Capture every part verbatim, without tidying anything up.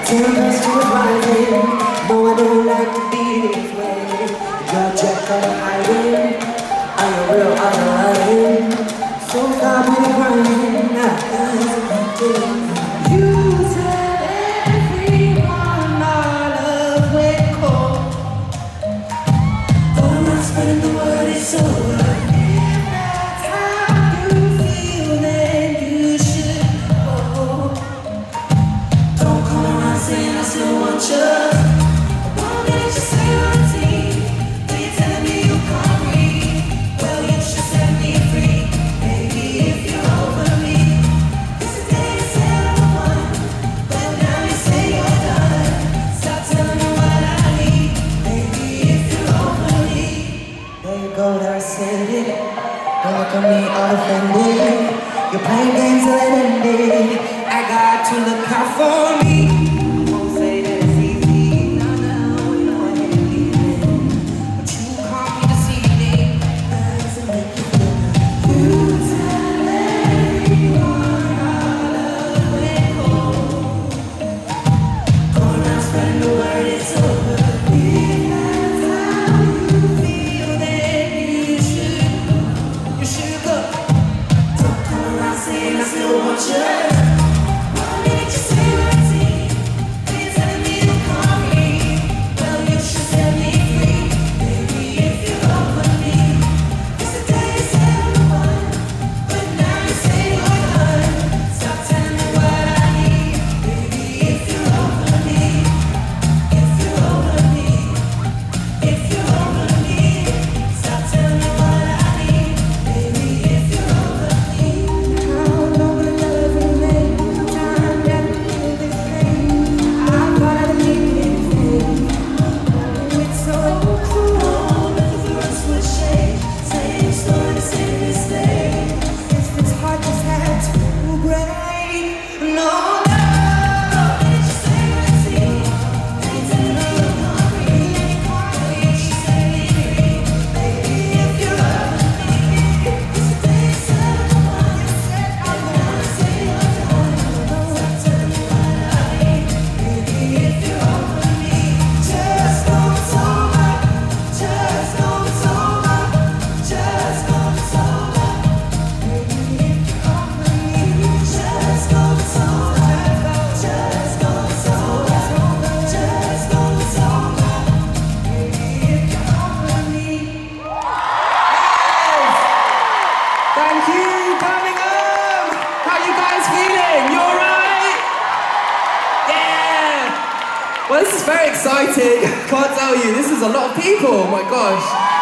Tempest was rising. No, I don't like to be this way. Your jet on the highway. Are you real? Are you lying? So stop with the crying. You tell everyone our love went cold. But I'm not spreading the word, it's over. If that's how you feel, then you should go. Don't come around saying I still want you. Why didn't you say my team? Are you telling me you can't breathe? Well, you should set me free. Maybe if you're over me. This is the day you said I won, but now you say you're done. Stop telling me what I need. Maybe if you're over me. There you go, there I said it. Don't look at me all offended. You're playing games till it ended. I got to look out for me. Won't say that it's easy. No, no, you know I hate leaving. But you call me deceiving. Doesn't make you feel good. You tell everyone our love went cold. Going around spreading the word, it's over. If that's how you feel, then you should go. You should go. Don't come around saying I still want you. Why didn't you say my team? Are you telling me you can't breathe? Well, you should set me free. Maybe if you're over me. It's the day you said I won, but now you say you're done. Stop telling me what I need. Maybe if you're over me. If you're over me. If you're over me. Stop telling me what I need. Maybe if you're over me. How long will love remain? Time that we feel this pain. I thought I'd leave anything. It's so cruel. Nothing for us would change. Same story, the same mistake. If it's hard, just had to break. No, no. Did you say my team? Are you telling me you can't breathe? Well, you should set me free. Maybe if you're over me. It's the day you said I won. And now you say you're done. Stop telling me what I need. Maybe if you're over me. Just know it's over. Just know it's over. Just know it's over. Maybe if you're over me. Just know it's over. Just know it's over. Just know it's over. Maybe if you're over me. Thank you, Birmingham. How you guys feeling? You alright? Yeah. Well, this is very exciting. Can't tell you, this is a lot of people. Oh my gosh.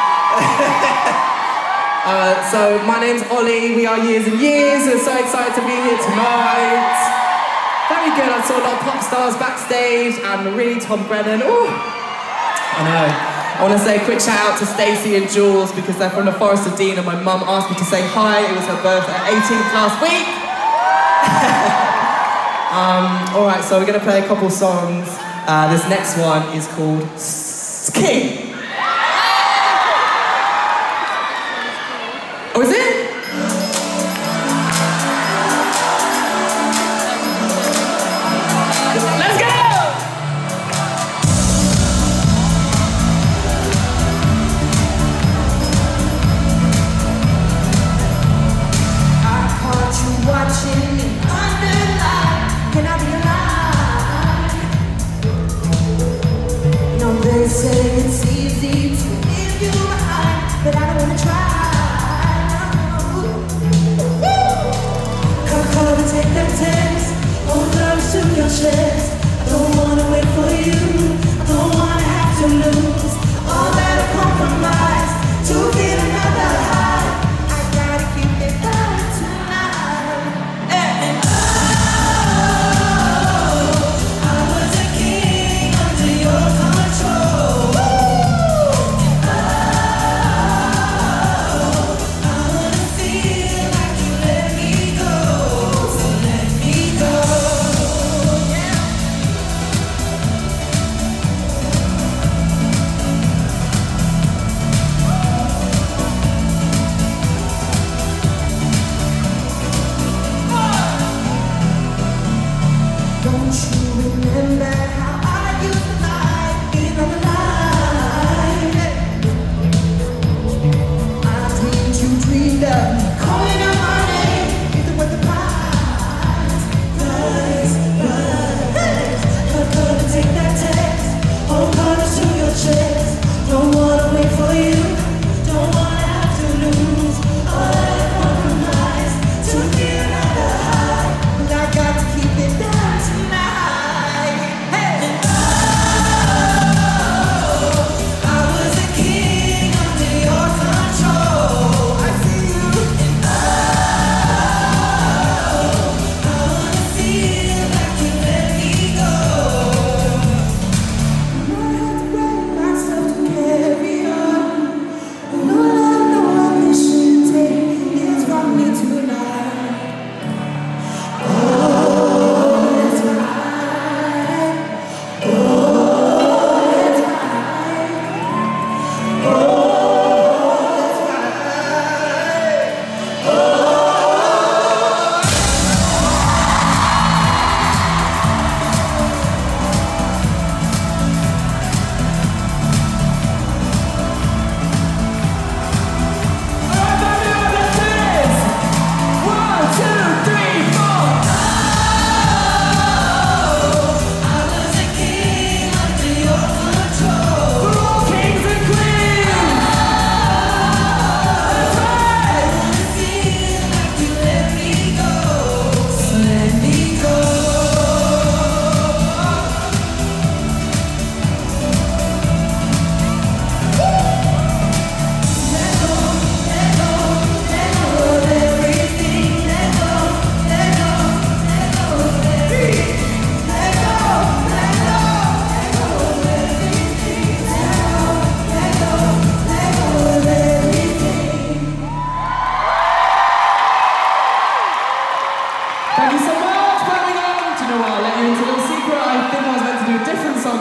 uh, so my name's Ollie. We are Years and Years. We're so excited to be here tonight. Very good. I saw a lot of pop stars backstage. Anne Marie, Tom Brennan. Ooh. I know. I want to say a quick shout out to Stacey and Jules because they're from the Forest of Dean and my mum asked me to say hi. It was her birthday, eighteenth last week. um, all right, so we're going to play a couple songs. Uh, this next one is called Skin. Oh, is it? Let's go! I caught you watching me under light. Can I be alive? You know they say it's easy to leave you behind, but I don't wanna try. Come, come and take that test. Hold close to your chest. I don't wanna wait for you. I don't wanna have to lose all that I compromise to feel another high. I gotta keep it going tonight. And oh, I was a king under your control.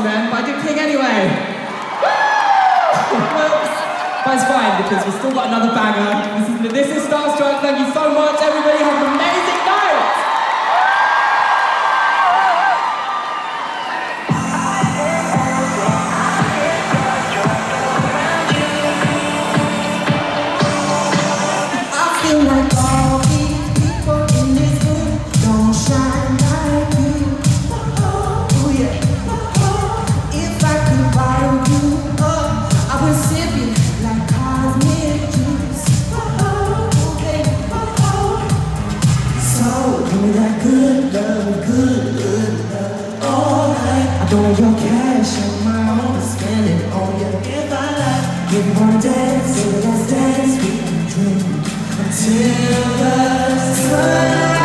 man, but I did King anyway. But it's fine, because we've still got another banger. This is, this is Starstruck. Thank you so much, everybody. Have an amazing night. I feel like all these people in this room don't shine like you. Oh yeah. If I could bottle you up, I would sip it like cosmic juice. Oh baby. So give me that good love, good, good love all night. I don't want your cash on my own, spend it on you if I like. If you wanna dance, so let's dance, we can drink until the sunrise.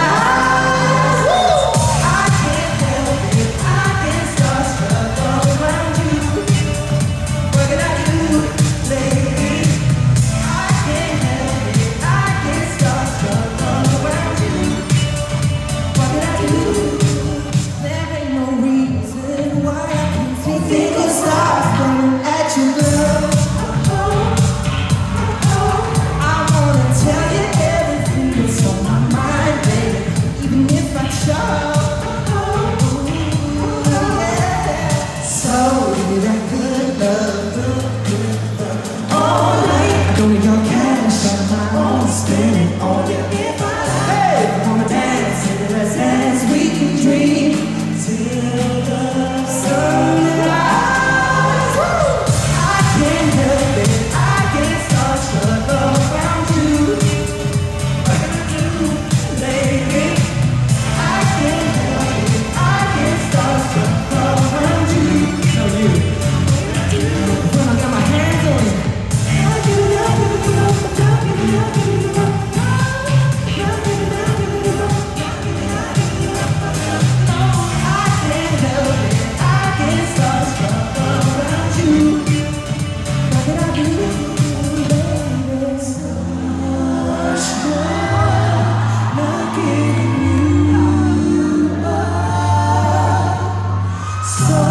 I can't help it, I can't start struggling around you. What can I do, lady? I can't help it, I can't start struggling around you. What can I do? There ain't no reason why I can't think of start staring at you, girl. So